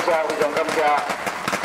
谢，非常感谢。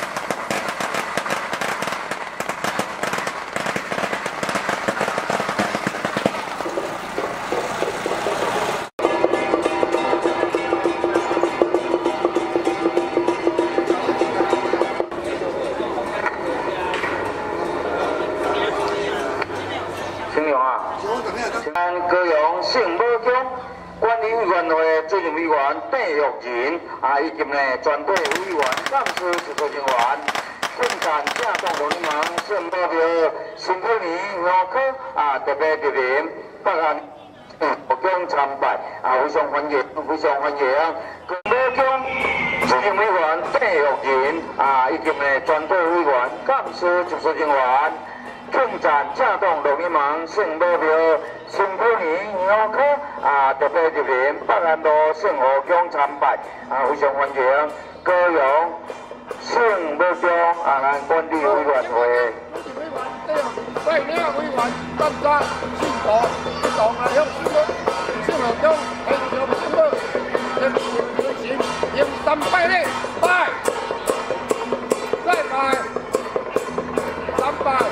高雄圣母宫管理委员会主任委员邓玉仁以及全体委员、干事、制作人员，庆赞正当农民圣母庙新普年香科特别莅临北岸佛宫参拜非常欢迎，非常欢迎。高雄宫主任委员邓玉仁以及全体委员、干事、制作人员。 庆赞正当农民圣母庙新普年香科特别莅临北安路圣河宫参拜非常欢迎。高雄圣母宫咱管理委员会。 委员参加信徒一同向圣河宫祈求圣母进行迎三拜礼，拜，再拜，三拜。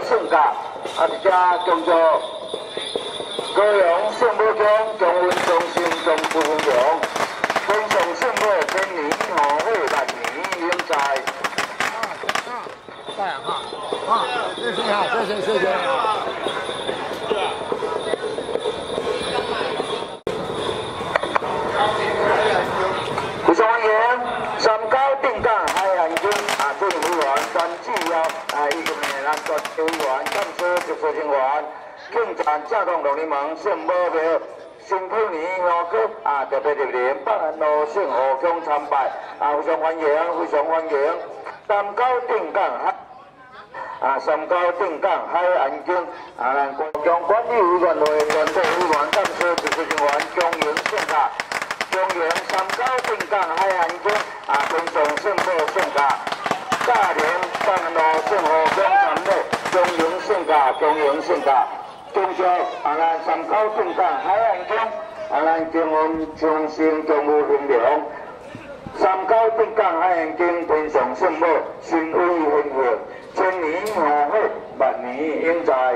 胜价，一只叫做高阳圣母宫中文中心中部分场，天上圣母千年好会万年永在。 这样哈，谢谢哈，谢谢。 非常欢迎三高定港海岸军主任委员专指邀以及咱各委员、干事、直属成员，庆赞正统龙年门圣母庙新兔年花歌特别莅临北安路圣河宫参拜非常欢迎，非常欢迎三高定港三高定港海岸军咱高雄管理委员会全体委员、干事、直属成员恭迎献价。恭迎三高定港海岸军天上圣母献价，嘉陵北安路圣河宫参礼，恭迎献价，恭迎献价。恭祝咱三高定港海岸军咱经营长盛共有兴隆。三高定港海岸军天上圣母心威显赫，千年和惠，万年永在。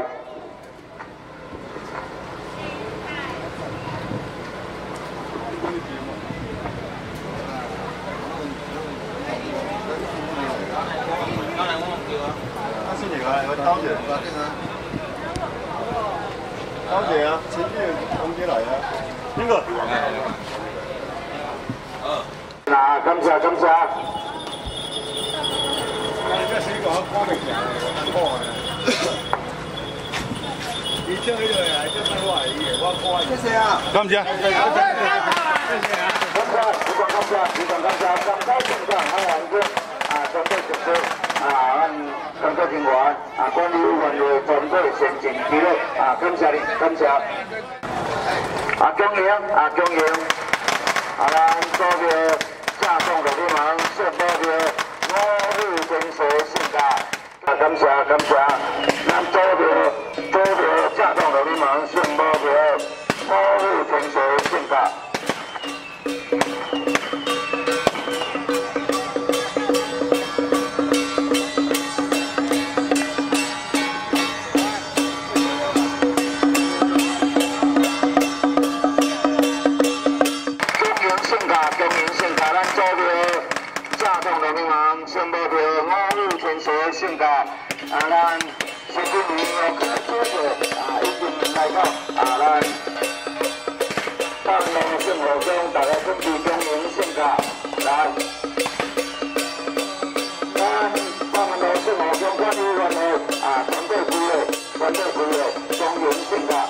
刀姐，刀姐啊，前面空姐来啊，那个。 感谢。 这水果高明强，难看啊。你唱呢个呀，这番话语，我看。谢谢啊。感谢。非常感谢，三高定港海岸军全体直属咱工作人员管理委员会全体先进记录感谢你，感谢。恭迎咱左边正统龙年门圣母庙五日天水献价，感谢。咱左边正统龙年门圣母庙五日天水献价。圣母庙五日天水献价，咱新几年又开始已经来到咱北安路圣河宫，大家准备恭迎献价，来，咱北安路圣河宫管理委员会全体规划恭迎献价。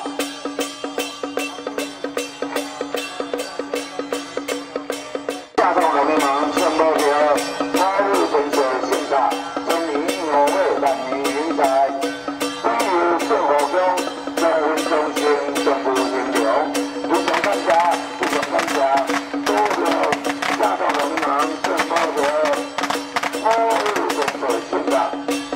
正统龙年门圣母庙。天水献价，千年和惠，万年永在。关于圣河宫中文中心全部兴隆，非常感谢。多谢正统龙年门圣母庙五日天水献价。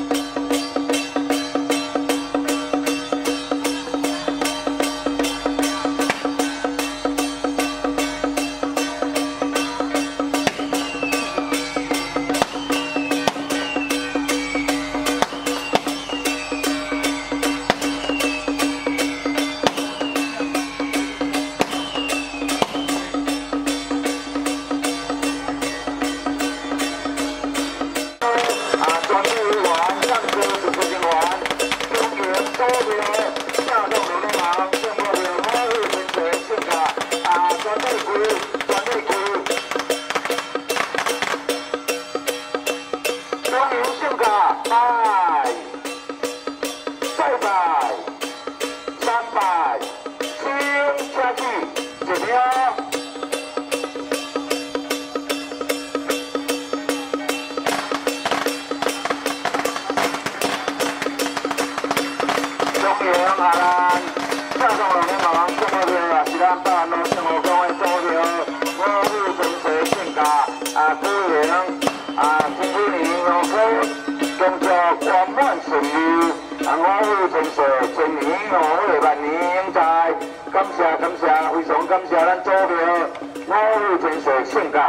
非常感谢咱祖庙五日天水献价。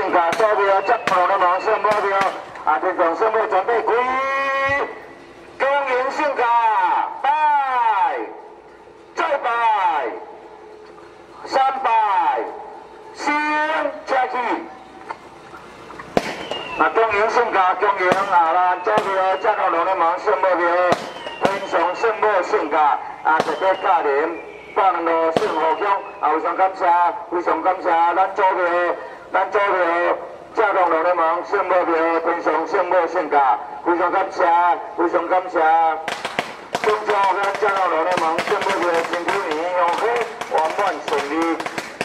性格招标，接到了忙上目标，啊，天上上目准备开，公园性格拜，再拜，3拜，先加起。啊，公园性格公园啊，咱招标接到了忙上目标，天上上目性格啊，特别嘉年。放落信号中，啊，非常感谢，非常感谢，咱组票，接到落咧忙，信目票，天上信目性格，非常感谢，非常感谢。恭祝咱接到落咧忙，信目票，新九年用好，圆满顺利。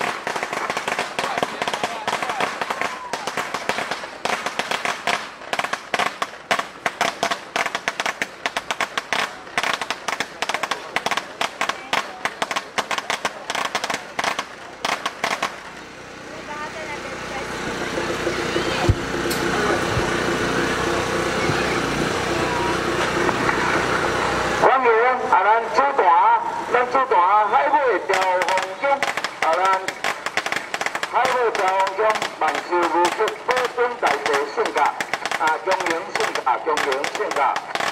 咱主团海尾调风景，啊，咱海尾调风景，万事如意，保准大地性格，啊，经营性格，经营性格。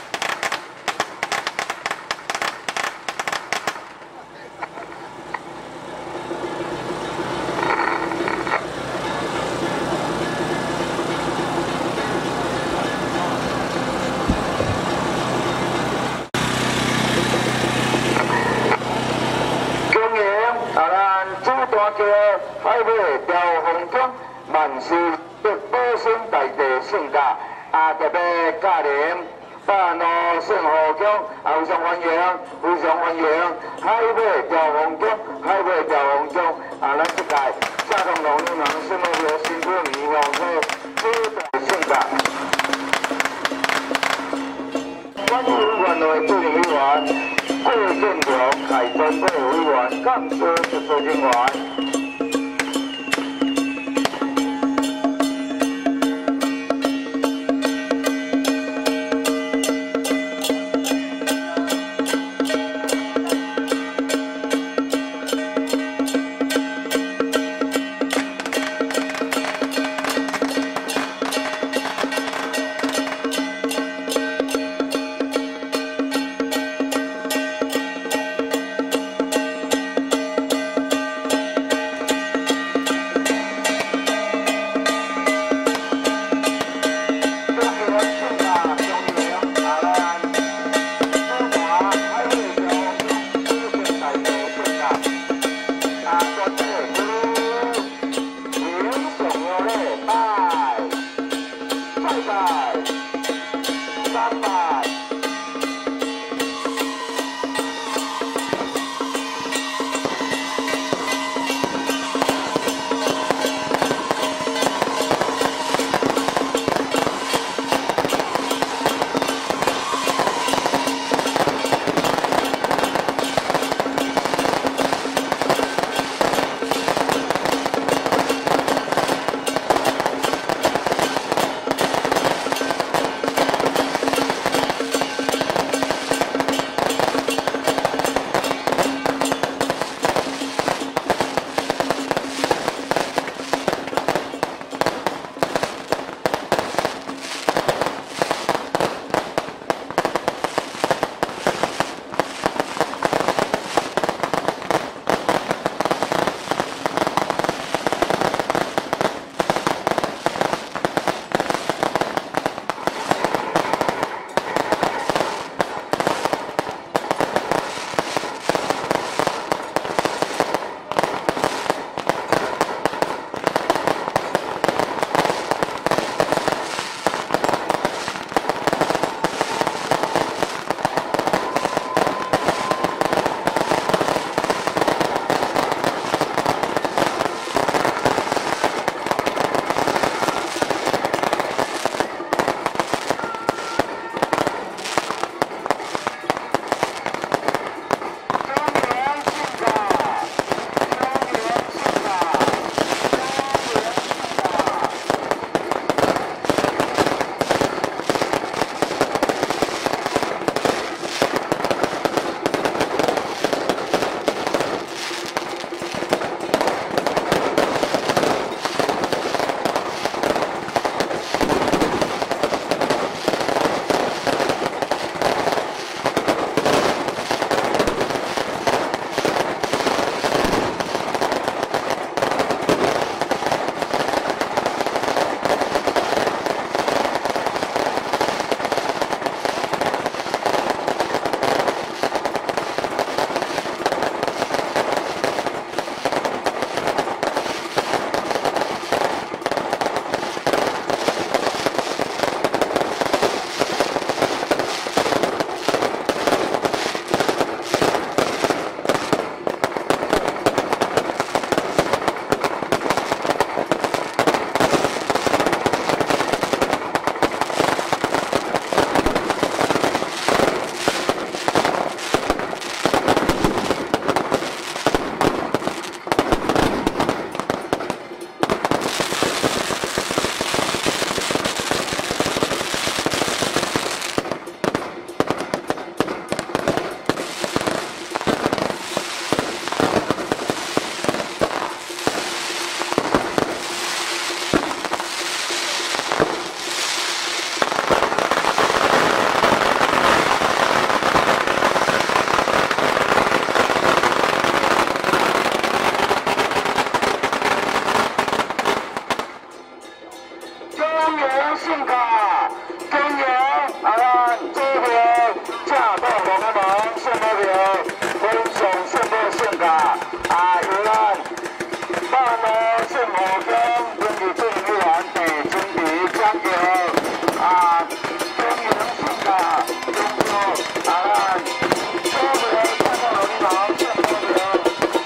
海尾调风景，万事得保守大地性格，啊，特别嘉年办路信号景，啊，非常欢迎，非常欢迎。海尾调风景，海尾调风景，啊，咱这届下趟农民人什么的辛苦年用好主大性格。阮委员会主任委员郭建良开专会委员，感谢执行人员。 性卡，经营这个正当龙的门圣保庙，分享圣保性卡由咱大路圣河乡经济正议员地经理张杰经营性卡，中国这个正当龙的门圣保庙。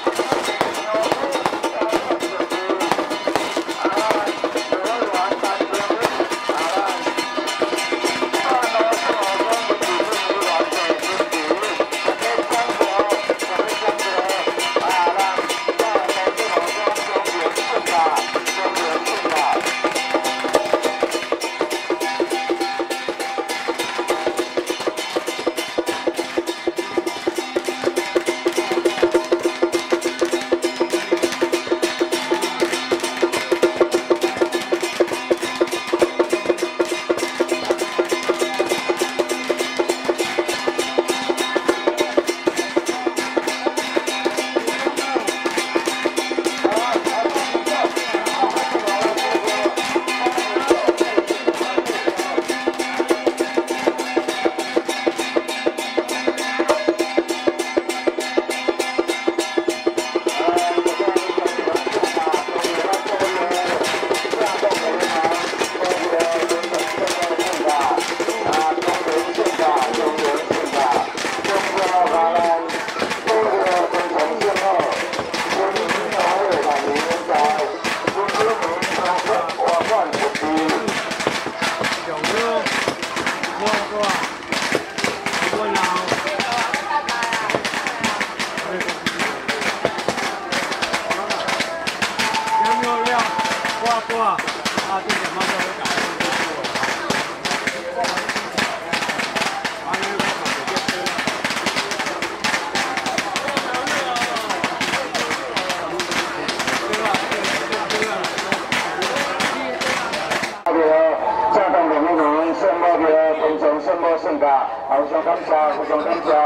圣卡，互相感谢，互相感谢。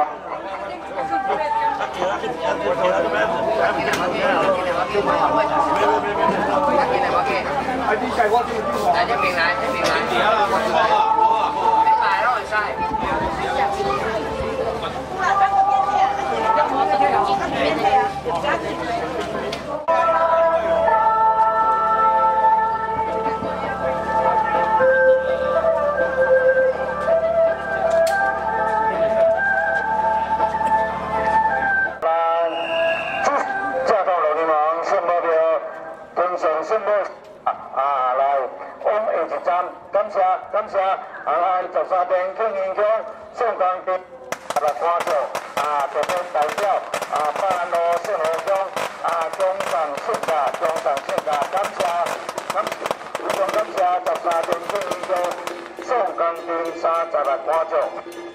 圣保来往下一站，感谢13点庆英乡宋江町来观赏特别代表北安路圣河乡中上圣卡，感谢13点庆英乡宋江町30来观赏。